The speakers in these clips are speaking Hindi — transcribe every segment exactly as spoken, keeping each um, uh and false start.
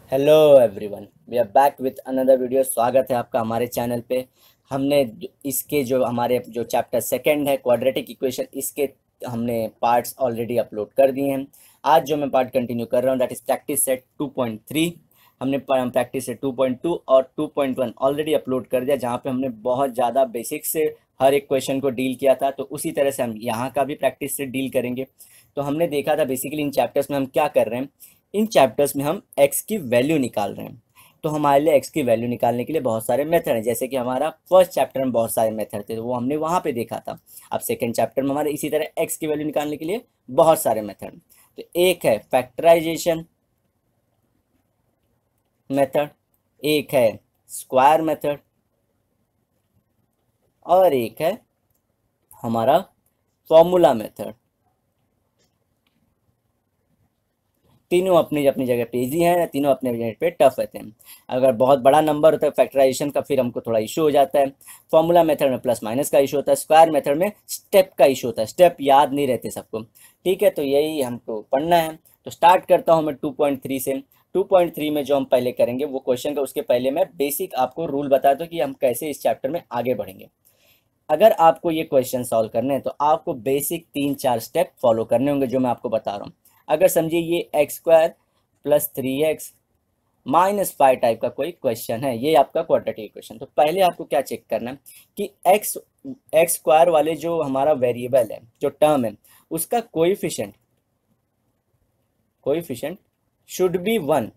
Hello everyone, we are back with another video. स्वागत है आपका हमारे चैनल पे। हमने जो- इसके जो हमारे जो चैप्टर सेकंड है क्वाड्रेटिक इक्वेशन, इसके हमने पार्ट्स ऑलरेडी अपलोड कर दिए हैं। आज जो मैं पार्ट कंटिन्यू कर रहा हूँ that is practice set two point three. हमने practice set two point two और two point one already upload कर दिया, जहाँ पे हमने बहुत ज़्यादा बेसिक से हर एक क्वेश्चन को डील किया था। तो उसी तरह से हम यहाँ का भी प्रैक्टिस से डील करेंगे। तो हमने देखा था बेसिकली इन चैप्टर्स में हम क्या कर रहे हैं। इन चैप्टर्स में हम x की वैल्यू निकाल रहे हैं। तो हमारे लिए x की वैल्यू निकालने के लिए बहुत सारे मेथड हैं, जैसे कि हमारा फर्स्ट चैप्टर में बहुत सारे मेथड थे, तो वो हमने वहाँ पे देखा था। अब सेकंड चैप्टर में हमारे इसी तरह x की वैल्यू निकालने के लिए बहुत सारे मेथड। तो एक है फैक्टराइजेशन मेथड, एक है स्क्वायर मेथड, और एक है हमारा फॉर्मूला मेथड। तीनों अपनी अपनी जगह पे इजी हैं, तीनों अपने जगह पे टफ रहते हैं। अगर बहुत बड़ा नंबर होता है फैक्टराइजेशन का, फिर हमको थोड़ा इशू हो जाता है। फॉर्मूला मेथड में प्लस माइनस का इशू होता है। स्क्वायर मेथड में स्टेप का इशू होता है, स्टेप याद नहीं रहते सबको। ठीक है, तो यही हमको पढ़ना है। तो स्टार्ट करता हूँ मैं टू पॉइंट थ्री से। टू पॉइंट थ्री में जो हम पहले करेंगे वो क्वेश्चन का, उसके पहले मैं बेसिक आपको रूल बता दूँ कि हम कैसे इस चैप्टर में आगे बढ़ेंगे। अगर आपको ये क्वेश्चन सॉल्व करने हैं तो आपको बेसिक तीन चार स्टेप फॉलो करने होंगे, जो मैं आपको बता रहा हूँ। अगर समझिए ये x square plus three x minus five type का कोई क्वेश्चन है, ये आपका क्वाड्रेटिक इक्वेशन। तो पहले आपको क्या चेक करना है कि एक्स एक्स स्क्वायर वाले जो हमारा वेरिएबल है, जो टर्म है, उसका coefficient coefficient should be one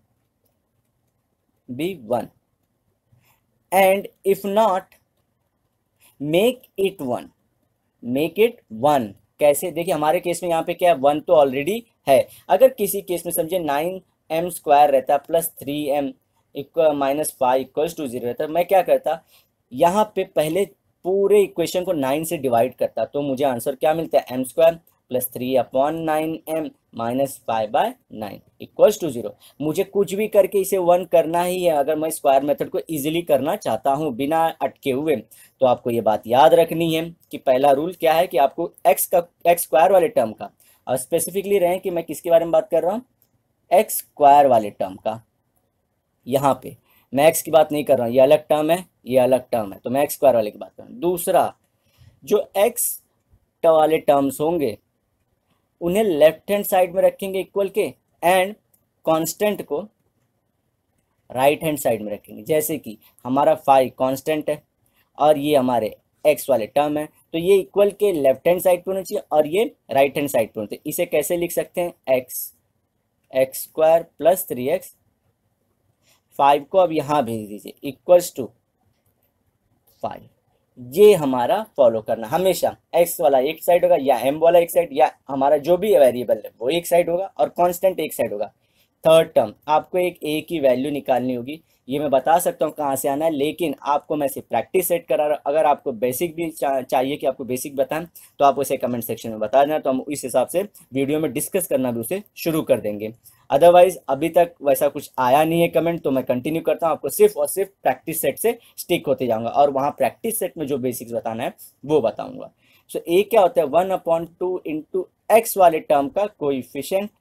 be one and if not make it one make it one. कैसे? देखिए हमारे केस में यहाँ पे क्या है, वन तो ऑलरेडी है। अगर किसी केस में समझे नाइन एम स्क्वायर रहता plus three m equal minus five equals to zero रहता, मैं क्या करता, यहाँ पे पहले पूरे इक्वेशन को नाइन से डिवाइड करता, तो मुझे आंसर क्या मिलता है, M square plus three upon nine M minus five by nine equals to zero. मुझे कुछ भी करके इसे वन करना ही है, अगर मैं स्क्वायर मेथड को इजीली करना चाहता हूँ बिना अटके हुए। तो आपको ये बात याद रखनी है कि पहला रूल क्या है कि आपको एक्स का एक्स स्क्वायर वाले टर्म का, और स्पेसिफिकली रहे कि मैं किसके बारे में बात कर रहा हूँ, एक्स स्क्वायर वाले टर्म का। यहाँ पे मैं एक्स की बात नहीं कर रहा हूँ, ये अलग टर्म है, ये अलग टर्म है, तो मैं एक्स स्क्वायर वाले की बात कर रहा हूँ। दूसरा, जो एक्स वाले टर्म्स होंगे उन्हें लेफ्ट हैंड साइड में रखेंगे इक्वल के, एंड कांस्टेंट को राइट हैंड साइड में रखेंगे। जैसे कि हमारा फाइव कांस्टेंट है और ये हमारे एक्स वाले टर्म है, तो ये इक्वल के लेफ्ट हैंड साइड पे होना चाहिए और ये राइट हैंड साइड पे होना चाहिए। इसे कैसे लिख सकते हैं, X X square plus three X, five को अब यहाँ भेज दीजिए इक्वल्स टू फाइव। ये हमारा फॉलो करना, हमेशा एक्स वाला एक साइड होगा या एम वाला एक साइड, या हमारा जो भी वेरिएबल है वो एक साइड होगा और कांस्टेंट एक साइड होगा। थर्ड टर्म आपको एक ए की वैल्यू निकालनी होगी, ये मैं बता सकता हूँ कहाँ से आना है, लेकिन आपको मैं सिर्फ प्रैक्टिस सेट करा रहा हूँ। अगर आपको बेसिक भी चा, चाहिए कि आपको बेसिक बताएं तो आप उसे कमेंट सेक्शन में बता देना, तो हम इस हिसाब से वीडियो में डिस्कस करना भी उसे शुरू कर देंगे। अदरवाइज अभी तक वैसा कुछ आया नहीं है कमेंट, तो मैं कंटिन्यू करता हूँ, आपको सिर्फ और सिर्फ प्रैक्टिस सेट से स्टिक होते जाऊंगा और वहाँ प्रैक्टिस सेट में जो बेसिक्स बताना है वो बताऊंगा। सो so, ए क्या होता है, one upon two into X वाले टर्म का कोइफिशिएंट,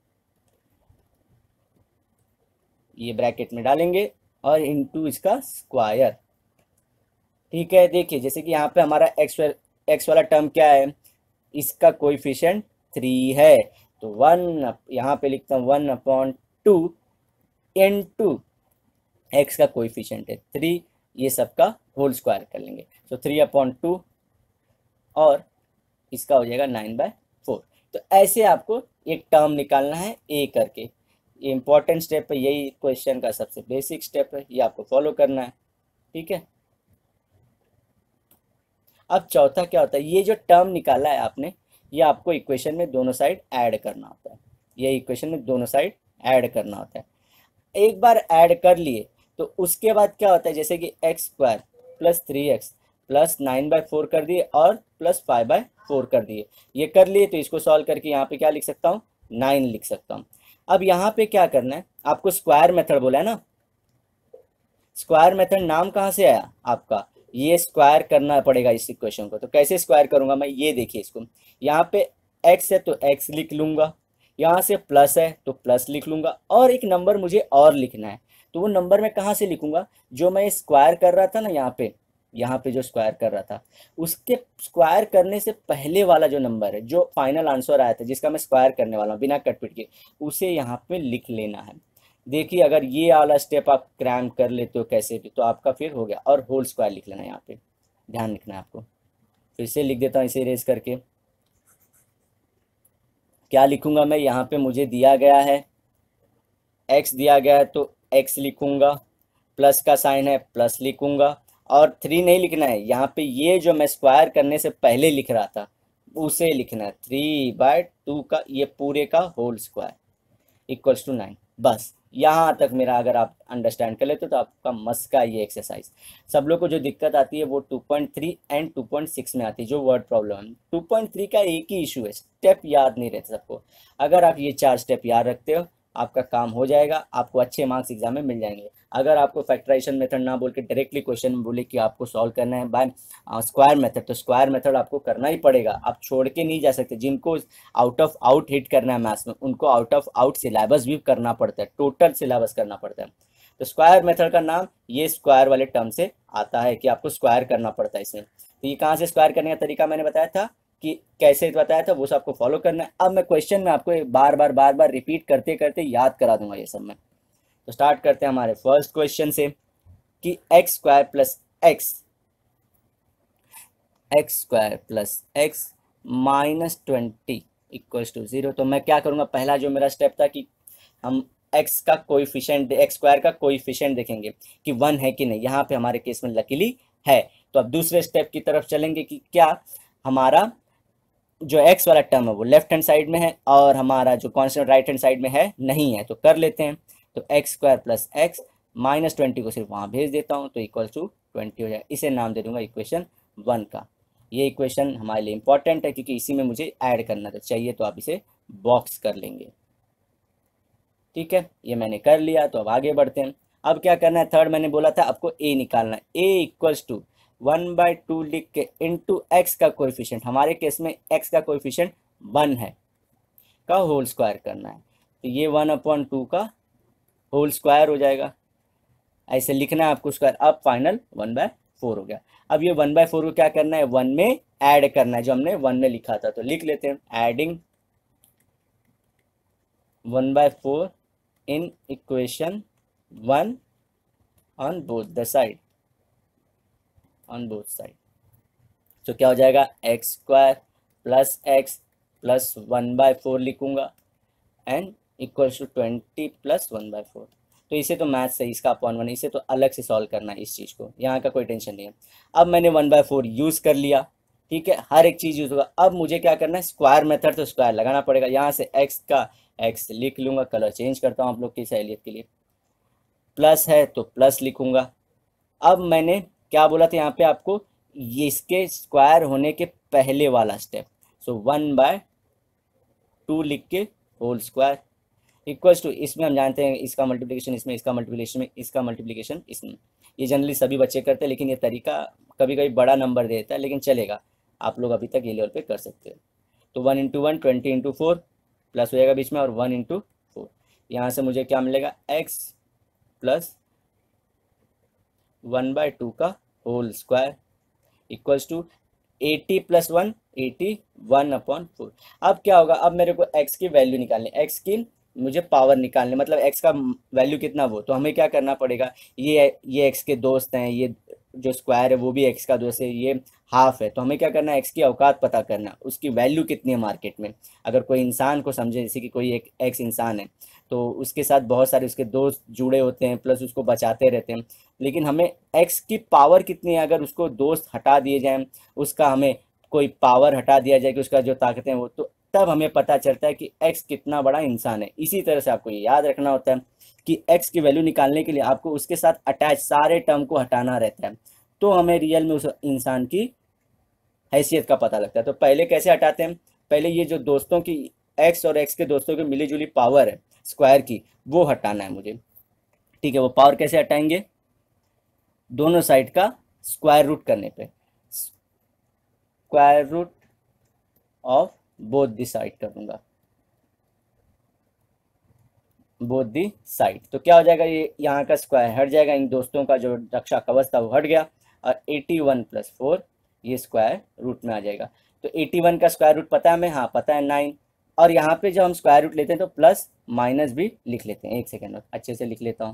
ये ब्रैकेट में डालेंगे, और इंटू इसका स्क्वायर। ठीक है, देखिए जैसे कि यहाँ पे हमारा एक्स एक्स वाला टर्म क्या है, इसका कोइफिशिएंट थ्री है, तो वन यहाँ पे लिखता हूँ one upon two into X का कोइफिशिएंट है थ्री, ये सबका होल स्क्वायर कर लेंगे, तो थ्री अपॉन टू और इसका हो जाएगा नाइन बाय फोर। तो ऐसे आपको एक टर्म निकालना है ए करके। ये इंपॉर्टेंट स्टेप है, यही क्वेश्चन का सबसे बेसिक स्टेप है, ये आपको फॉलो करना है। ठीक है, अब चौथा क्या होता है, ये जो टर्म निकाला है आपने, ये आपको इक्वेशन में दोनों साइड ऐड करना होता है, ये इक्वेशन में दोनों साइड ऐड करना होता है। एक बार ऐड कर लिए तो उसके बाद क्या होता है, जैसे कि X square plus three X plus nine by four कर दिए और प्लस फाइव बाई फोर कर दिए, ये कर लिए, तो इसको सॉल्व करके यहाँ पे क्या लिख सकता हूँ, नाइन लिख सकता हूँ। अब यहाँ पे क्या करना है, आपको स्क्वायर मेथड बोला है ना, स्क्वायर मेथड नाम कहाँ से आया आपका, ये स्क्वायर करना पड़ेगा इस इक्वेशन को। तो कैसे स्क्वायर करूंगा मैं, ये देखिए इसको, यहाँ पे x है तो x लिख लूंगा, यहाँ से प्लस है तो प्लस लिख लूँगा, और एक नंबर मुझे और लिखना है, तो वो नंबर मैं कहाँ से लिखूँगा, जो मैं स्क्वायर कर रहा था ना यहाँ पे, यहाँ पे जो स्क्वायर कर रहा था उसके स्क्वायर करने से पहले वाला जो नंबर है, जो फाइनल आंसर आया था जिसका मैं स्क्वायर करने वाला हूँ बिना कटपिट के, उसे यहाँ पे लिख लेना है। देखिए अगर ये वाला स्टेप आप क्रैम कर लेते हो कैसे भी, तो आपका फिर हो गया। और होल स्क्वायर लिख लेना यहाँ पे, ध्यान रखना है आपको। फिर से लिख देता हूँ इसे इरेज करके। क्या लिखूंगा मैं, यहाँ पे मुझे दिया गया है x दिया गया है तो x लिखूंगा, प्लस का साइन है प्लस लिखूंगा, और थ्री नहीं लिखना है यहाँ पे, ये जो मैं स्क्वायर करने से पहले लिख रहा था उसे लिखना है, थ्री बाय टू का ये पूरे का whole square equals to nine. बस यहाँ तक मेरा अगर आप अंडरस्टैंड कर लेते हो तो आपका मस्त का ये एक्सरसाइज। सब लोग को जो दिक्कत आती है वो two point three and two point six में आती है, जो वर्ड प्रॉब्लम है। टू पॉइंट थ्री का एक ही इशू है, स्टेप याद नहीं रहते सबको। अगर आप ये चार स्टेप याद रखते हो आपका काम हो जाएगा, आपको अच्छे मार्क्स एग्जाम में मिल जाएंगे। अगर आपको फैक्टराइजेशन मेथड ना बोल के डायरेक्टली क्वेश्चन में बोले कि आपको सॉल्व करना है बाय स्क्वायर मेथड, तो स्क्वायर मेथड आपको करना ही पड़ेगा, आप छोड़ के नहीं जा सकते। जिनको आउट ऑफ आउट हिट करना है मैथ्स में उनको आउट ऑफ आउट सिलेबस भी करना पड़ता है, टोटल सिलेबस करना पड़ता है। तो स्क्वायर मेथड का नाम ये स्क्वायर वाले टर्म से आता है कि आपको स्क्वायर करना पड़ता है इसमें। तो ये कहाँ से स्क्वायर करने का तरीका मैंने बताया था कि कैसे बताया था, वो सब आपको फॉलो करना है। अब मैं क्वेश्चन में आपको बार बार बार बार रिपीट करते करते याद करा दूंगा ये सब मैं। तो स्टार्ट करते हैं हमारे फर्स्ट क्वेश्चन से कि X square plus X X square plus X minus twenty equals to zero. तो मैं क्या करूँगा, पहला जो मेरा स्टेप था कि हम x का कोएफिशिएंट, एक्स स्क्वायर का कोएफिशिएंट देखेंगे कि वन है कि नहीं। यहाँ पे हमारे केस में लकीली है। तो अब दूसरे स्टेप की तरफ चलेंगे कि क्या हमारा जो x वाला टर्म है वो लेफ्ट हैंड साइड में है और हमारा जो कॉन्स्टेंट राइट हैंड साइड में है नहीं है, तो कर लेते हैं। तो x square plus X minus twenty को सिर्फ वहाँ भेज देता हूँ तो इक्वल टू ट्वेंटी हो जाएगा। इसे नाम दे दूंगा इक्वेशन वन का। ये इक्वेशन हमारे लिए इंपॉर्टेंट है क्योंकि इसी में मुझे ऐड करना था, चाहिए तो आप इसे बॉक्स कर लेंगे। ठीक है, ये मैंने कर लिया। तो अब आगे बढ़ते हैं। अब क्या करना है, थर्ड मैंने बोला था आपको a निकालना है। a equals to one by two लिख के इंटू एक्स का कोएफिशिएंट, हमारे केस में x का कोएफिशिएंट वन है, का होल स्क्वायर करना है। तो ये वन अपॉन टू का होल स्क्वायर हो जाएगा, ऐसे लिखना है आपको स्क्वायर। अब फाइनल वन बाय फोर हो गया। अब ये वन बाय फोर को क्या करना है, वन में ऐड करना है, जो हमने वन में लिखा था। तो लिख लेते हैं adding one by four in equation one on both the side, on both side. तो क्या हो जाएगा, X square plus X plus one by four लिखूंगा and equals to twenty plus one by four. तो इसे तो मैथ से इसका अपॉन वन, इसे तो अलग से सॉल्व करना है इस चीज़ को, यहाँ का कोई टेंशन नहीं है। अब मैंने वन बाय फोर यूज़ कर लिया, ठीक है, हर एक चीज़ यूज़ होगा। अब मुझे क्या करना है, स्क्वायर मेथड, तो स्क्वायर लगाना पड़ेगा। यहाँ से एक्स का एक्स लिख लूँगा, कलर चेंज करता हूँ आप लोग की सहेलियत के लिए। प्लस है तो प्लस लिखूँगा। अब मैंने क्या बोला था यहाँ पे आपको, ये इसके स्क्वायर होने के पहले वाला step, so one by two लिख के होल स्क्वायर इक्वल्स टू, इसमें हम जानते हैं इसका मल्टीप्लिकेशन इसमें, इसका मल्टीप्लिकेशन में, इसका मल्टीप्लिकेशन इसमें। ये जनरली सभी बच्चे करते हैं, लेकिन ये तरीका कभी कभी बड़ा नंबर दे देता है, लेकिन चलेगा, आप लोग अभी तक ये लेवल पे कर सकते हो। तो one into one twenty into four plus हो जाएगा बीच में, और वन इंटू फोर। यहाँ से मुझे क्या मिलेगा, X plus one by two का whole square equals to eighty plus one eighty, one upon four. अब क्या होगा, अब मेरे को x की वैल्यू निकालनी, x की मुझे पावर निकालनी, मतलब x का वैल्यू कितना वो, तो हमें क्या करना पड़ेगा, ये ये x के दोस्त हैं, ये जो स्क्वायर है वो भी x का दोस्त है, ये हाफ है, तो हमें क्या करना है, x की औकात पता करना, उसकी वैल्यू कितनी है मार्केट में। अगर कोई इंसान को समझे, जैसे कि कोई एक एक्स इंसान है तो उसके साथ बहुत सारे उसके दोस्त जुड़े होते हैं, प्लस उसको बचाते रहते हैं, लेकिन हमें x की पावर कितनी है, अगर उसको दोस्त हटा दिए जाएँ, उसका हमें कोई पावर हटा दिया जाए कि उसका जो ताकतें वो, तो तब हमें पता चलता है कि x कितना बड़ा इंसान है। इसी तरह से आपको ये याद रखना होता है कि x की वैल्यू निकालने के लिए आपको उसके साथ अटैच सारे टर्म को हटाना रहता है, तो हमें रियल में उस इंसान की हैसियत का पता लगता है। तो पहले कैसे हटाते हैं, पहले ये जो दोस्तों की x और x के दोस्तों की मिली जुली पावर है स्क्वायर की, वो हटाना है मुझे। ठीक है, वो पावर कैसे हटाएंगे, दोनों साइड का स्क्वायर रूट करने पे, square root of both the side करूंगा। Both the side. तो क्या हो जाएगा, ये यहाँ का स्क्वायर हट जाएगा, इन दोस्तों का जो रक्षा कवच था वो हट गया, और एटी वन प्लस फोर ये स्क्वायर रूट में आ जाएगा। तो एटी वन का स्क्वायर रूट पता है हमें, हाँ पता है नाइन। और यहाँ पे जब हम स्क्वायर रूट लेते हैं तो प्लस माइनस भी लिख लेते हैं। एक सेकेंड में अच्छे से लिख लेता हूँ।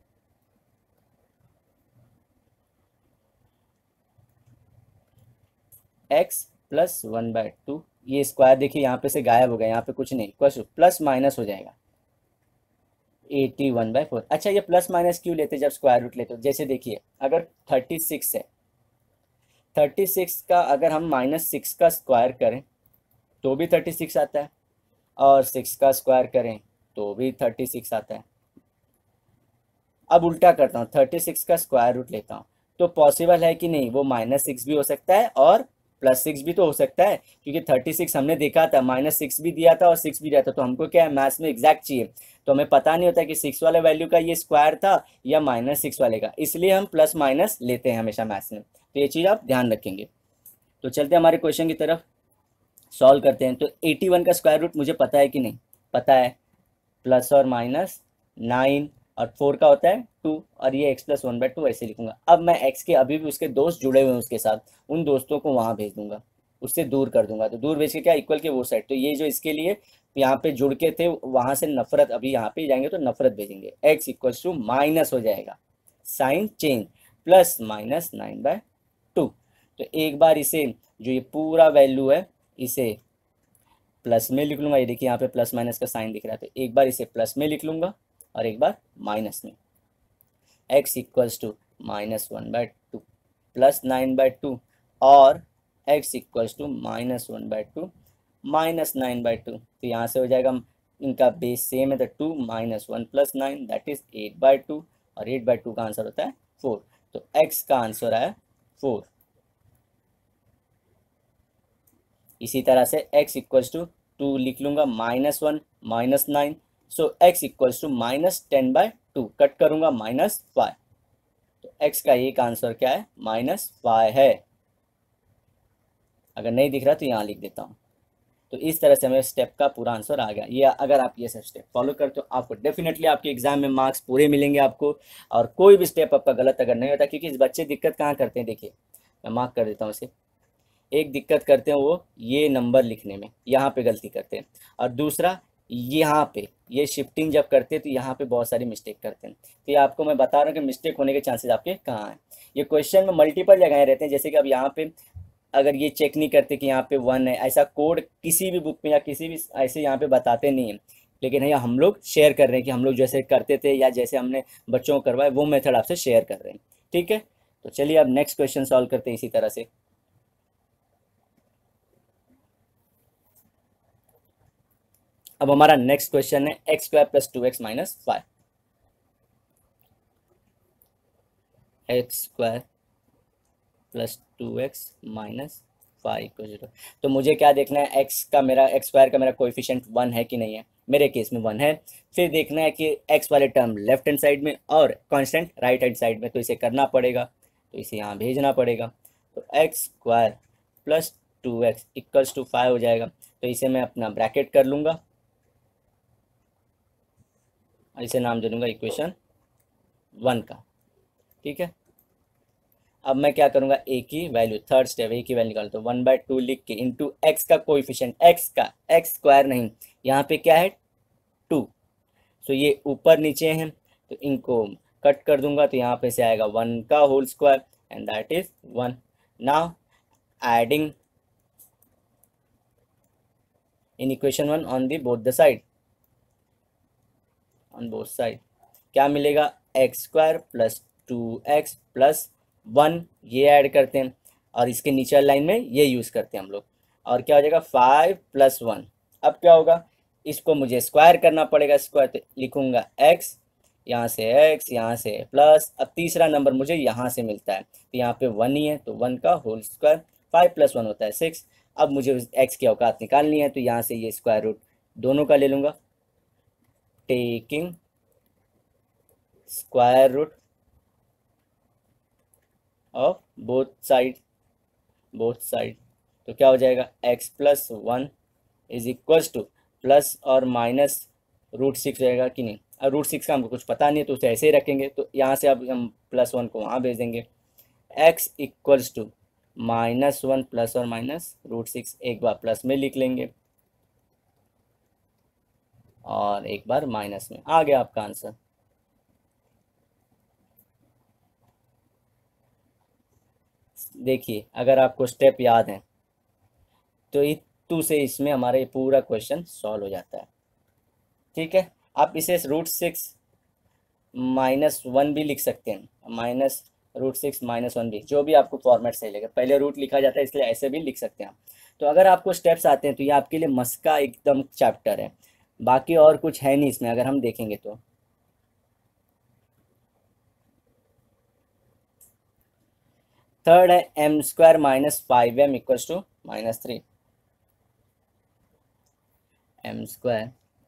X plus one by two, ये स्क्वायर देखिए यहाँ पे से गायब हो गया, यहाँ पे कुछ नहीं, इक्वल प्लस माइनस हो जाएगा एटी वन बाई फोर। अच्छा, ये प्लस माइनस क्यों लेते जब स्क्वायर रूट लेते हो? जैसे देखिए अगर थर्टी सिक्स है, थर्टी सिक्स का अगर हम माइनस सिक्स का स्क्वायर करें तो भी थर्टी सिक्स आता है, और सिक्स का स्क्वायर करें तो भी थर्टी सिक्स आता है। अब उल्टा करता हूँ, थर्टी सिक्स का स्क्वायर रूट लेता हूँ, तो पॉसिबल है कि नहीं, वो माइनस सिक्स भी हो सकता है और प्लस सिक्स भी तो हो सकता है, क्योंकि थर्टी सिक्स हमने देखा था माइनस सिक्स भी दिया था और सिक्स भी दिया था। तो हमको क्या है, मैथ्स में एग्जैक्ट चाहिए, तो हमें पता नहीं होता कि सिक्स वाले वैल्यू का ये स्क्वायर था या माइनस सिक्स वाले का, इसलिए हम प्लस माइनस लेते हैं हमेशा मैथ्स में। तो ये चीज़ आप ध्यान रखेंगे। तो चलते हैं हमारे क्वेश्चन की तरफ, सॉल्व करते हैं। तो एटी वन का स्क्वायर रूट मुझे पता है कि नहीं? पता है, प्लस और माइनस नाइन, और फोर का होता है टू, और ये X plus one by two ऐसे लिखूंगा। अब मैं एक्स के अभी भी उसके दोस्त जुड़े हुए हैं उसके साथ, उन दोस्तों को वहाँ भेज दूंगा, उससे दूर कर दूंगा। तो दूर भेज के क्या, इक्वल के वो साइड। तो ये जो इसके लिए यहाँ पे जुड़ के थे वहाँ से नफरत, अभी यहाँ पे जाएंगे तो नफरत भेजेंगे। एक्स इक्वल टू माइनस हो जाएगा, sign change, plus minus nine by two. तो एक बार इसे, जो ये पूरा वैल्यू है इसे प्लस में लिख लूंगा। ये देखिए यहाँ पे प्लस माइनस का साइन दिख रहा है, तो एक बार इसे प्लस में लिख लूंगा और एक बार माइनस में। x equals to minus one by two plus nine by two, और x equals to minus one by two minus nine by two. तो यहाँ से हो जाएगा, इनका बेस सेम है, तो two minus one plus nine that is eight by two, और एट बाई टू का आंसर होता है फोर। तो x का आंसर आया फोर। इसी तरह से x इक्वल्स टू टू लिख लूंगा, minus one minus nine, so x equals to minus ten by two, cut करूंगा माइनस फाइव। तो x का एक आंसर क्या है, माइनस फाइव है। अगर नहीं दिख रहा तो यहाँ लिख देता हूँ। तो इस तरह से हमें स्टेप का पूरा आंसर आ गया। ये अगर आप ये सब स्टेप फॉलो करते हो आपको डेफिनेटली आपके एग्जाम में मार्क्स पूरे मिलेंगे आपको, और कोई भी स्टेप आपका गलत अगर नहीं होता, क्योंकि इस बच्चे दिक्कत कहाँ करते हैं, देखिए मैं मार्क कर देता हूँ इसे। एक दिक्कत करते हैं वो ये नंबर लिखने में, यहाँ पे गलती करते हैं, और दूसरा यहाँ पे ये शिफ्टिंग जब करते हैं तो यहाँ पे बहुत सारी मिस्टेक करते हैं। तो ये आपको मैं बता रहा हूँ कि मिस्टेक होने के चांसेस आपके कहाँ हैं। ये क्वेश्चन में मल्टीपल जगह रहते हैं, जैसे कि अब यहाँ पे अगर ये चेक नहीं करते कि यहाँ पे वन है, ऐसा कोड किसी भी बुक में या किसी भी ऐसे यहाँ पे बताते नहीं हैं, लेकिन यहाँ हम लोग शेयर कर रहे हैं कि हम लोग जैसे करते थे या जैसे हमने बच्चों को करवाए वो मेथड आपसे शेयर कर रहे हैं। ठीक है, तो चलिए अब नेक्स्ट क्वेश्चन सॉल्व करते हैं इसी तरह से। अब हमारा नेक्स्ट क्वेश्चन है X square plus two X minus five. X square plus two X minus five को जीरो। तो मुझे क्या देखना है, एक्स का मेरा एक्स स्क्वायर का मेरा कोएफिशिएंट वन है कि नहीं है, मेरे केस में वन है। फिर देखना है कि एक्स वाले टर्म लेफ्ट हैंड साइड में और कांस्टेंट राइट हैंड साइड में, तो इसे करना पड़ेगा, तो इसे यहाँ भेजना पड़ेगा। तो x square plus two X equals to five हो जाएगा। तो इसे मैं अपना ब्रैकेट कर लूँगा, इसे नाम दे दूँगा इक्वेशन वन का। ठीक है, अब मैं क्या करूंगा, एक ही वैल्यू, थर्ड स्टेप एक ही वैल्यू निकालता हूँ, वन बाय टू लिख के इंटू एक्स का कोएफिशिएंट, एक्स का एक्स स्क्वायर नहीं, यहाँ पे क्या है टू, सो ये ऊपर नीचे हैं तो इनको कट कर दूंगा, तो यहाँ पे से आएगा वन का whole square and that is one. Now adding in equation one on the both the side, on both side क्या मिलेगा, X square plus two X plus one, ये ऐड करते हैं और इसके नीचे लाइन में ये यूज़ करते हैं हम लोग, और क्या हो जाएगा फाइव प्लस वन। अब क्या होगा, इसको मुझे स्क्वायर करना पड़ेगा, स्क्वायर तो लिखूंगा एक्स, यहाँ से एक्स, यहाँ से प्लस, अब तीसरा नंबर मुझे यहाँ से मिलता है तो यहाँ पे वन ही है, तो वन का whole square, five plus one होता है सिक्स। अब मुझे एक्स की औकात निकालनी है, तो यहाँ से ये स्क्वायर रूट दोनों का ले लूँगा, taking square root of both side, both side. तो क्या हो जाएगा, x plus one is equals to plus और माइनस रूट सिक्स रहेगा कि नहीं, रूट सिक्स का हमको कुछ पता नहीं है तो उसे ऐसे ही रखेंगे, तो यहाँ से अब हम प्लस वन को वहाँ भेज देंगे। X equals to minus one plus और माइनस रूट सिक्स, एक बार प्लस में लिख लेंगे और एक बार माइनस में। आ गया आपका आंसर। देखिए अगर आपको स्टेप याद है तो इस टू से इसमें हमारा ये पूरा क्वेश्चन सॉल्व हो जाता है। ठीक है, आप इसे रूट सिक्स माइनस वन भी लिख सकते हैं, minus root six minus one भी, जो भी आपको फॉर्मेट सही लगे। पहले रूट लिखा जाता है इसलिए ऐसे भी लिख सकते हैं आप। तो अगर आपको स्टेप्स आते हैं तो ये आपके लिए मस्का एकदम चैप्टर है, बाकी और कुछ है नहीं इसमें अगर हम देखेंगे तो। थर्ड है M square minus five M equals to minus three. M square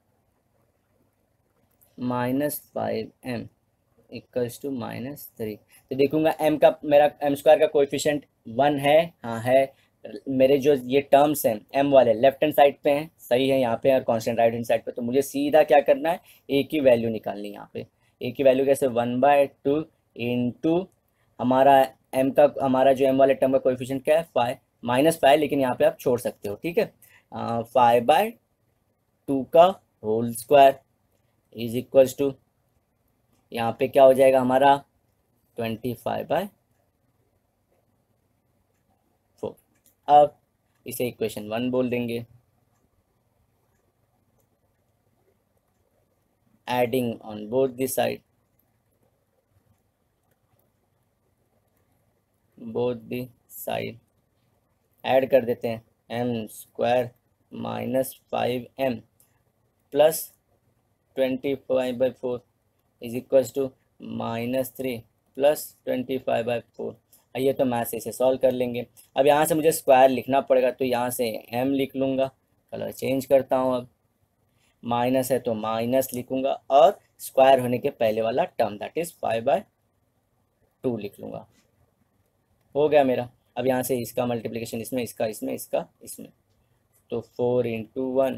minus five M equals to minus three. तो देखूंगा एम का, मेरा एम स्क्वायर का कोएफिशिएंट वन है, हाँ है। मेरे जो ये टर्म्स हैं एम वाले लेफ्ट हैंड साइड पे हैं, सही है, यहाँ पे और कांस्टेंट राइट हैंड साइड पे। तो मुझे सीधा क्या करना है, ए की वैल्यू निकालनी है यहाँ पे। ए की वैल्यू कैसे, वन बाय टू इंटू हमारा एम का, हमारा जो एम वाले टर्म का कोएफिशिएंट क्या है, फाइव माइनस फाइव, लेकिन यहाँ पे आप छोड़ सकते हो, ठीक है। फाइव बाय टू का whole square is equals to, यहाँ पे क्या हो जाएगा हमारा, ट्वेंटी फाइव बाय फोर। अब इसे इक्वेशन वन बोल देंगे। Adding on both the side, both the side add कर देते हैं, M square minus five M plus twenty five by four is equals to minus three plus twenty five by four. ये तो मैथ से इसे सॉल्व कर लेंगे। अब यहाँ से मुझे स्क्वायर लिखना पड़ेगा, तो यहाँ से एम लिख लूँगा, कलर चेंज करता हूँ। अब माइनस है तो माइनस लिखूँगा और स्क्वायर होने के पहले वाला term that is five by two लिख लूँगा। हो गया मेरा। अब यहाँ से इसका मल्टीप्लिकेशन इसमें, इसका इसमें, इसका इसमें, तो फोर इंटू वन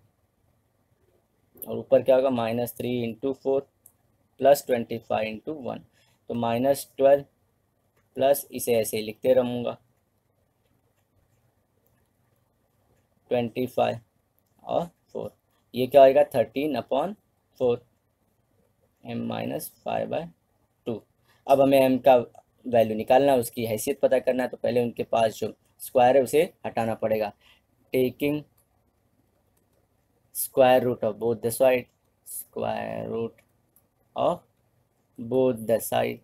और ऊपर क्या होगा, minus three into four plus twenty five into one, तो माइनस ट्वेल्व प्लस, इसे ऐसे ही लिखते रहूँगा, ट्वेंटी फाइव और फोर, ये क्या होगा, thirteen upon four, M minus five by two. अब हमें एम का वैल्यू निकालना है, उसकी हैसियत पता करना है, तो पहले उनके पास जो स्क्वायर है उसे हटाना पड़ेगा। Taking square root of both the side, square root of both the side,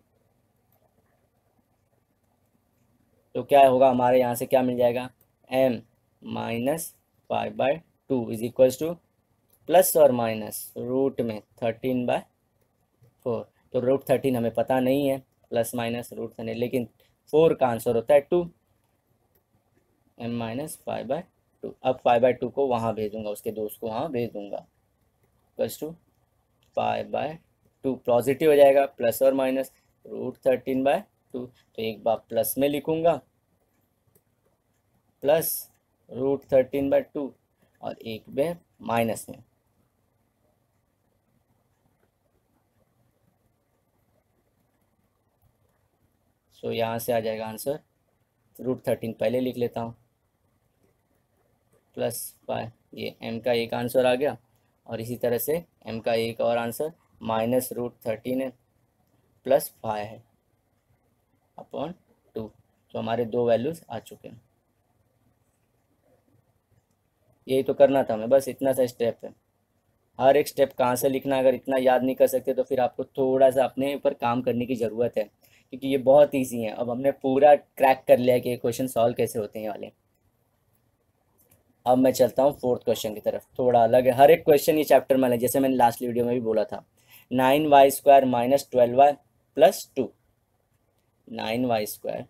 तो क्या होगा हमारे यहाँ से क्या मिल जाएगा, m minus five by two is equals to plus और माइनस रूट में थर्टीन बाय फोर। तो रूट थर्टीन हमें पता नहीं है, प्लस माइनस रूट थर्टीन, लेकिन फोर का आंसर होता है two, M minus five by two. अब फाइव बाई टू को वहाँ भेजूँगा, उसके दोस्त को वहाँ भेज दूँगा, plus two five by two, positive हो जाएगा, प्लस और minus root thirteen by two. तो एक बार प्लस में लिखूँगा, plus root thirteen by two, और एक बार माइनस में। सो so, यहाँ से आ जाएगा आंसर, रूट थर्टीन पहले लिख लेता हूँ, प्लस फाइव, ये m का एक आंसर आ गया, और इसी तरह से m का एक और आंसर माइनस रूट थर्टीन है प्लस फाइव है अपॉन टू। तो हमारे दो वैल्यूज़ आ चुके हैं। यही तो करना था हमें, बस इतना सा स्टेप है। हर एक स्टेप कहाँ से लिखना, अगर इतना याद नहीं कर सकते तो फिर आपको थोड़ा सा अपने ऊपर काम करने की ज़रूरत है, क्योंकि ये बहुत ईजी है। अब हमने पूरा क्रैक कर लिया कि ये क्वेश्चन सॉल्व कैसे होते हैं वाले। अब मैं चलता हूँ फोर्थ क्वेश्चन की तरफ, थोड़ा अलग है। हर एक क्वेश्चन ये चैप्टर में है, जैसे मैंने लास्ट वीडियो में भी बोला था। Nine Y square minus twelve Y plus two, nine Y square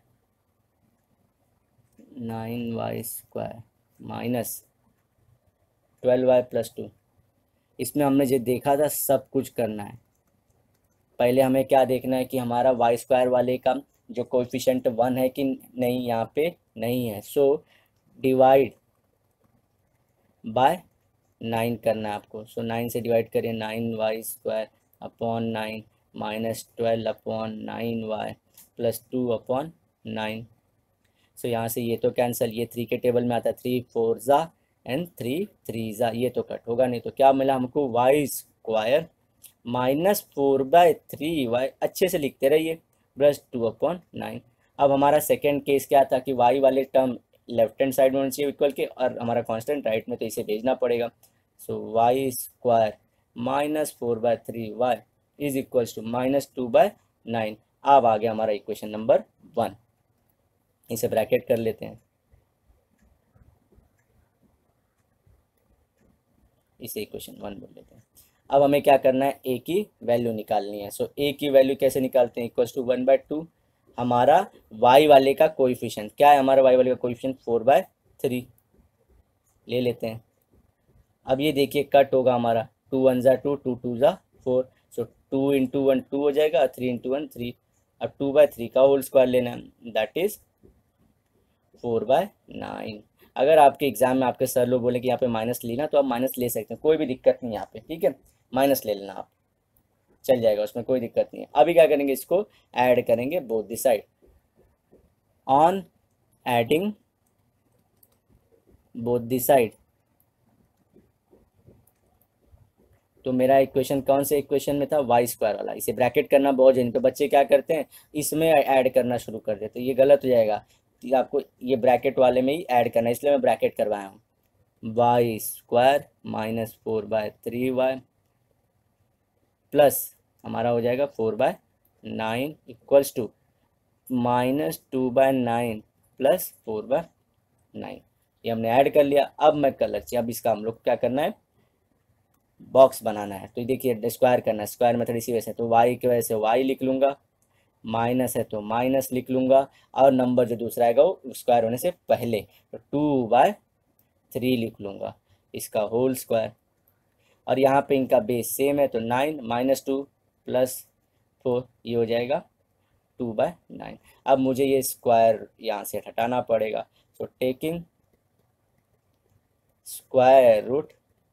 nine Y square minus twelve Y plus two. इसमें हमने जो देखा था सब कुछ करना है। पहले हमें क्या देखना है कि हमारा वाई स्क्वायर वाले का जो कोएफिशिएंट वन है कि नहीं, यहाँ पे नहीं है। सो डिवाइड बाय नाइन करना है आपको। सो नाइन से डिवाइड करिए, nine Y square upon nine minus twelve upon nine Y plus two upon nine. So यहाँ से ये तो कैंसिल, ये थ्री के टेबल में आता है, थ्री फोर ज़ा एंड थ्री थ्री ज़ा, ये तो कट होगा नहीं। तो क्या मिला हमको, Y square minus four by three Y, अच्छे से लिखते रहिए, प्लस टू अपॉन नाइन। अब हमारा सेकेंड केस क्या था कि वाई वाले टर्म लेफ्ट हैंड साइड में होना चाहिए इक्वल के, और हमारा कांस्टेंट राइट में, तो इसे भेजना पड़ेगा। So Y square minus four by three Y is equals to minus two by nine. अब आ गया हमारा इक्वेशन नंबर वन। इसे ब्रैकेट कर लेते हैं, इसे इक्वेशन वन बोल लेते हैं। अब हमें क्या करना है, ए की वैल्यू निकालनी है। सो ए की वैल्यू कैसे निकालते हैं, equals to one by two, हमारा वाई वाले का कोएफिशिएंट क्या है, हमारा वाई वाले का कोएफिशिएंट फोर बाय थ्री ले लेते हैं। अब ये देखिए कट होगा हमारा, टू वन ज़ा टू, टू टू ज़ा four, so two into one two हो जाएगा, थ्री इंटू वन थ्री। अब टू बाय थ्री का होल स्क्वायर लेना है, that is four by nine. अगर आपके एग्जाम में आपके सर लोग बोले कि यहाँ पे माइनस लेना, तो आप माइनस ले सकते हैं, कोई भी दिक्कत नहीं यहाँ पे, ठीक है, माइनस ले लेना आप, चल जाएगा, उसमें कोई दिक्कत नहीं है। अभी क्या करेंगे, इसको ऐड करेंगे both the side. On adding both the side, तो मेरा इक्वेशन कौन से इक्वेशन में था, वाई स्क्वायर वाला। इसे ब्रैकेट करना बहुत जरूरी, तो बच्चे क्या करते हैं, इसमें ऐड करना शुरू कर देते हैं, ये गलत हो जाएगा। तो आपको ये ब्रैकेट वाले में ही ऐड करना है, इसलिए मैं ब्रैकेट करवाया हूँ। Y square minus four by three Y plus हमारा हो जाएगा four by nine equals to minus two by nine plus four by nine. ये हमने ऐड कर लिया। अब मैं कलर चाहिए, अब इसका हम लोग क्या करना है, बॉक्स बनाना है। तो देखिए स्क्वायर करना है, स्क्वायर मेथड इसी वजह से, तो वाई की वजह से वाई लिख लूँगा, माइनस है तो माइनस लिख लूँगा, और नंबर जो दूसरा आएगा वो स्क्वायर होने से पहले, तो टू बाय थ्री लिख लूँगा, इसका होल स्क्वायर। और यहाँ पे इनका बेस सेम है, तो nine minus two plus four, ये हो जाएगा टू बाय नाइन। अब मुझे ये स्क्वायर यहाँ से हटाना पड़ेगा, so taking square root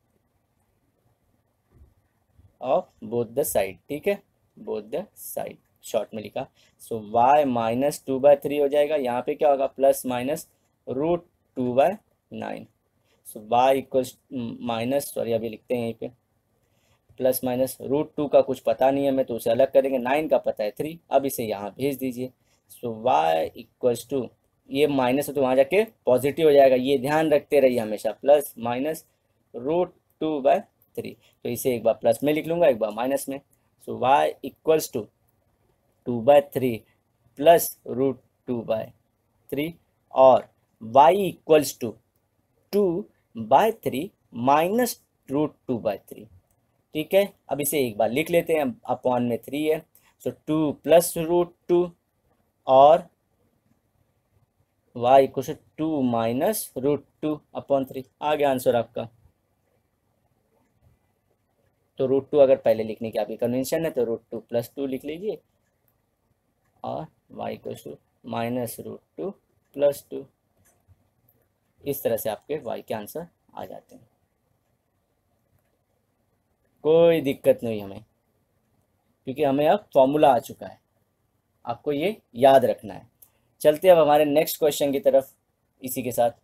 of both the side, ठीक है, बोथ द साइड शॉर्ट में लिखा। So y minus two by three हो जाएगा, यहाँ पे क्या होगा, plus minus root two by nine. So y equals minus, sorry अभी लिखते हैं यहीं पे, प्लस माइनस रूट टू का कुछ पता नहीं है हमें, तो उसे अलग करेंगे, नाइन का पता है थ्री, अब इसे यहाँ भेज दीजिए। सो y इक्वल्स टू, ये माइनस है तो वहाँ जाके पॉजिटिव हो जाएगा, ये ध्यान रखते रहिए हमेशा, plus minus root two by three. तो इसे एक बार प्लस में लिख लूँगा, एक बार माइनस में। So y equals two two by three plus root two by three, और y equals two two by three minus root two by three, ठीक है। अब इसे एक बार लिख लेते हैं, अपॉन में थ्री है, so two plus root two, और y equals two two minus root two upon three, आ गया आंसर आपका। तो रूट टू अगर पहले लिखने की आपकी कन्वेंशन है तो रूट टू प्लस टू लिख लीजिए, और y equals to minus root two plus two. इस तरह से आपके y के आंसर आ जाते हैं, कोई दिक्कत नहीं हमें, क्योंकि हमें अब फॉर्मूला आ चुका है, आपको ये याद रखना है। चलते अब हमारे नेक्स्ट क्वेश्चन की तरफ इसी के साथ।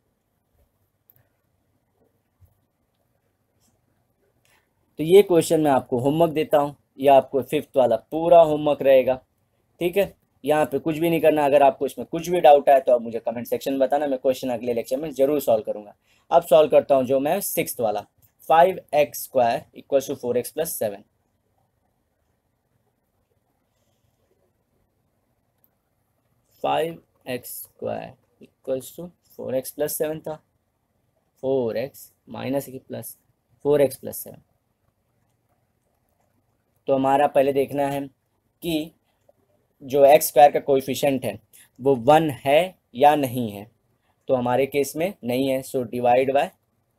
तो ये क्वेश्चन मैं आपको होमवर्क देता हूँ, यह आपको फिफ्थ वाला पूरा होमवर्क रहेगा, ठीक है। यहाँ पे कुछ भी नहीं करना, अगर आपको इसमें कुछ भी डाउट आए तो आप मुझे कमेंट सेक्शन में बताना, मैं क्वेश्चन अगले लेक्चर में जरूर सॉल्व करूँगा। अब सॉल्व करता हूँ जो मैं सिक्स्थ वाला, five x square equal to four x plus seven. Five x square equals to four x plus seven था, फोर एक्स माइनस की plus four x plus seven. तो हमारा पहले देखना है कि जो एक्स स्क्वायर का कोएफिशिएंट है वो वन है या नहीं है, तो हमारे केस में नहीं है, so divide by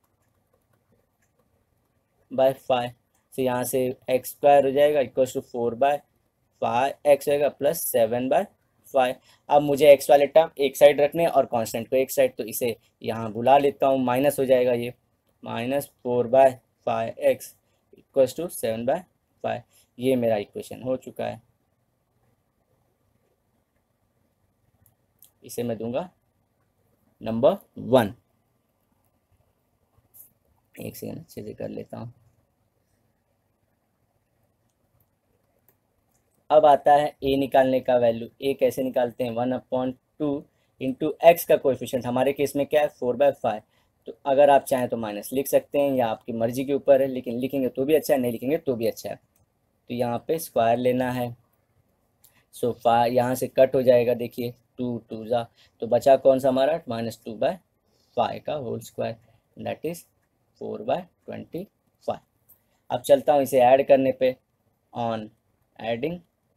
by five. तो यहाँ से एक्स स्क्वायर हो जाएगा equals to four by five x होएगा प्लस सेवन बाय फाइव। अब मुझे एक्स वाले टर्म एक साइड रखने और कांस्टेंट को एक साइड, तो इसे यहाँ बुला लेता हूँ, माइनस हो जाएगा ये, minus four by five x equals to seven by five. ये मेरा इक्वेशन हो चुका है। इसे मैं दूंगा नंबर वन। एक सेकेंड अच्छे से कर लेता हूँ। अब आता है ए निकालने का वैल्यू। ए कैसे निकालते हैं, one upon two into x का कोएफिशिएंट, हमारे केस में क्या है फोर बाय फाइव। तो अगर आप चाहें तो माइनस लिख सकते हैं या आपकी मर्जी के ऊपर है, लेकिन लिखेंगे तो भी अच्छा है, नहीं लिखेंगे तो भी अच्छा है। तो यहाँ पे स्क्वायर लेना है। सो फाइव यहाँ से कट हो जाएगा, देखिए टू टू जा, तो बचा कौन सा हमारा माइनस टू बाय फाइव का whole square, that is four by twenty five. अब चलता हूँ इसे ऐड करने पे, on adding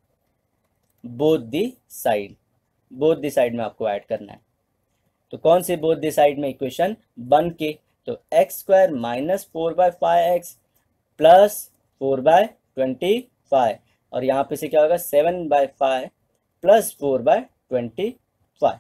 both the side. Both the side में आपको ऐड करना है। तो कौन से बोथ दी साइड में, इक्वेशन वन के, तो x square minus four by five x plus four by twenty five, और यहाँ पे से क्या होगा seven by five plus four by twenty five.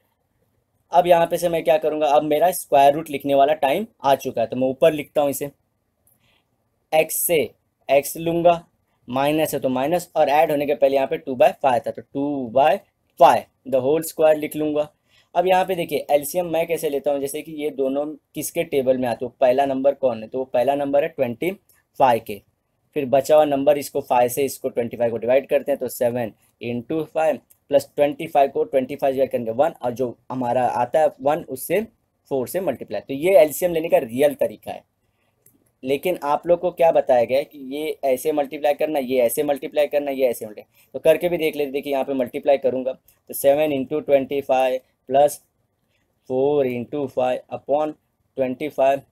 अब यहाँ पे से मैं क्या करूँगा, अब मेरा स्क्वायर रूट लिखने वाला टाइम आ चुका है, तो मैं ऊपर लिखता हूँ इसे। एक्स से एक्स लूँगा, माइनस है तो माइनस, और ऐड होने के पहले यहाँ पे टू बाय फाइव था तो two by five the whole square लिख लूँगा। अब यहाँ पे देखिए एलसीएम मैं कैसे लेता हूँ, जैसे कि ये दोनों किसके टेबल में आते हो, पहला नंबर कौन है, तो वो पहला नंबर है ट्वेंटी फाइव के, फिर बचा हुआ नंबर इसको फाइव से इसको ट्वेंटी फाइव को डिवाइड करते हैं, तो seven into five plus twenty five को ट्वेंटी फाइव डिवाइड करेंगे वन, और जो हमारा आता है वन उससे फोर से मल्टीप्लाई। तो ये एलसीएम लेने का रियल तरीका है। लेकिन आप लोग को क्या बताया गया है कि ये ऐसे मल्टीप्लाई करना, ये ऐसे मल्टीप्लाई करना, ये ऐसे मल्टीप्लाई, तो करके भी देख लेते। देखिए यहाँ पे मल्टीप्लाई करूँगा तो seven into twenty five plus four into five upon twenty five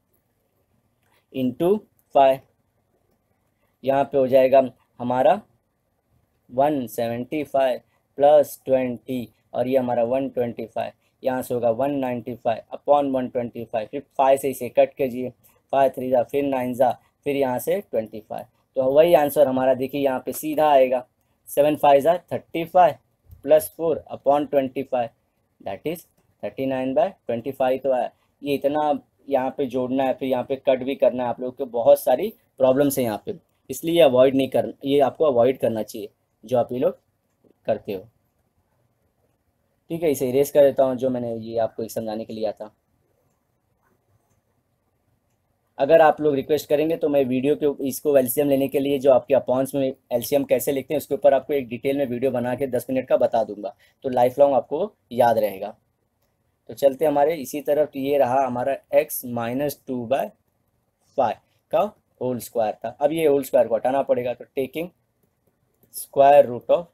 into five, यहाँ पे हो जाएगा हमारा one seventy five plus twenty, और ये हमारा वन ट्वेंटी फाइव, यहाँ से होगा one ninety five upon one twenty five, फिर फाइव से इसे कट कीजिए, फाइव थ्री जा, फिर नाइन जा, फिर यहाँ से ट्वेंटी फाइव, तो वही आंसर हमारा देखिए यहाँ पे सीधा आएगा, सेवन फाइव जा thirty five plus four upon twenty five, that is thirty nine by twenty five. तो आया ये इतना यहाँ पे जोड़ना है, फिर यहाँ पे कट भी करना है, आप लोग को बहुत सारी प्रॉब्लम्स है यहाँ पे, इसलिए अवॉइड नहीं करना, ये आपको अवॉइड करना चाहिए जो आप ये लोग करते हो। ठीक है, इसे इरेज कर देता हूँ जो मैंने ये आपको समझाने के लिए आता। अगर आप लोग रिक्वेस्ट करेंगे तो मैं वीडियो के इसको एलसीएम लेने के लिए जो आपके अपॉन्स में एलसीएम कैसे लिखते हैं उसके ऊपर आपको एक डिटेल में वीडियो बना के दस मिनट का बता दूंगा, तो लाइफ लॉन्ग आपको याद रहेगा। तो चलते हमारे इसी तरफ, तो ये रहा हमारा x minus two by five का होल स्क्वायर था। अब ये होल स्क्वायर को हटाना पड़ेगा, तो taking square root of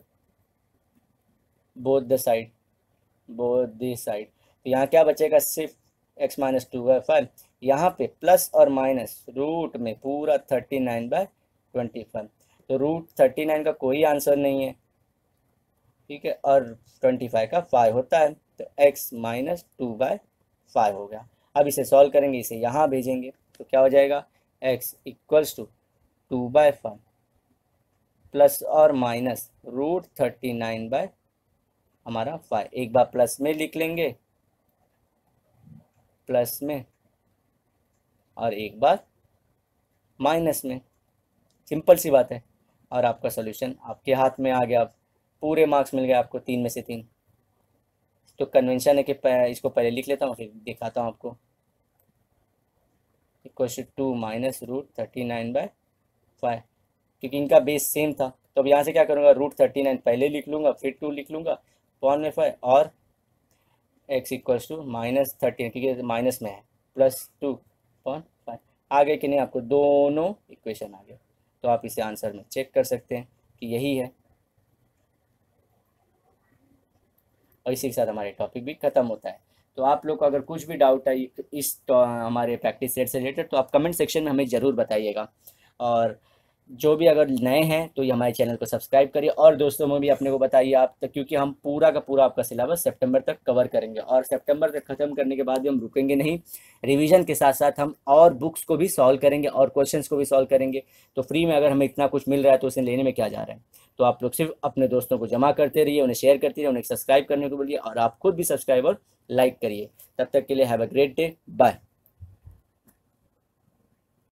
both the side, both the side, तो यहाँ क्या बचेगा, सिर्फ x minus two by five, यहाँ पे प्लस और माइनस रूट में पूरा thirty nine by twenty five, तो रूट थर्टी नाइन का कोई आंसर नहीं है, ठीक है, और ट्वेंटी फाइव का फाइव होता है, तो x minus two by five हो गया। अब इसे सॉल्व करेंगे, इसे यहाँ भेजेंगे, तो क्या हो जाएगा, x equals two two by five plus और minus root thirty nine by हमारा फाइव, एक बार प्लस में लिख लेंगे, प्लस में, और एक बार माइनस में, सिंपल सी बात है, और आपका सॉल्यूशन आपके हाथ में आ गया। पूरे मार्क्स मिल गए आपको, तीन में से तीन। तो कन्वेंशन है कि इसको पहले लिख लेता हूँ फिर दिखाता हूँ आपको। Equal to minus root thirty nine by five, क्योंकि इनका बेस सेम था, तो अब यहाँ से क्या करूँगा, रूट थर्टी नाइन पहले लिख लूँगा, फिर टू लिख लूँगा, पॉन में फाइव, और x equals to minus thirteen, क्योंकि माइनस में है, प्लस टू पॉन फाइव। आ गए कि नहीं, आपको दोनों इक्वेशन आ गए, तो आप इसे आंसर में चेक कर सकते हैं कि यही है। और इसी के साथ हमारे टॉपिक भी ख़त्म होता है। तो आप लोग को अगर कुछ भी डाउट है इस हमारे प्रैक्टिस सेट से रिलेटेड, तो आप कमेंट सेक्शन में हमें ज़रूर बताइएगा। और जो भी अगर नए हैं तो ये हमारे चैनल को सब्सक्राइब करिए, और दोस्तों में भी अपने को बताइए आप तक, क्योंकि हम पूरा का पूरा आपका सिलेबस सितंबर तक कवर करेंगे, और सितंबर तक ख़त्म करने के बाद भी हम रुकेंगे नहीं। रिवीजन के साथ साथ हम और बुक्स को भी सॉल्व करेंगे और क्वेश्चंस को भी सॉल्व करेंगे। तो फ्री में अगर हमें इतना कुछ मिल रहा है तो उसे लेने में क्या जा रहा है। तो आप लोग सिर्फ अपने दोस्तों को जमा करते रहिए, उन्हें शेयर करते रहिए, उन्हें सब्सक्राइब करने को बोलिए, और आप खुद भी सब्सक्राइब और लाइक करिए। तब तक के लिए have a great day, bye.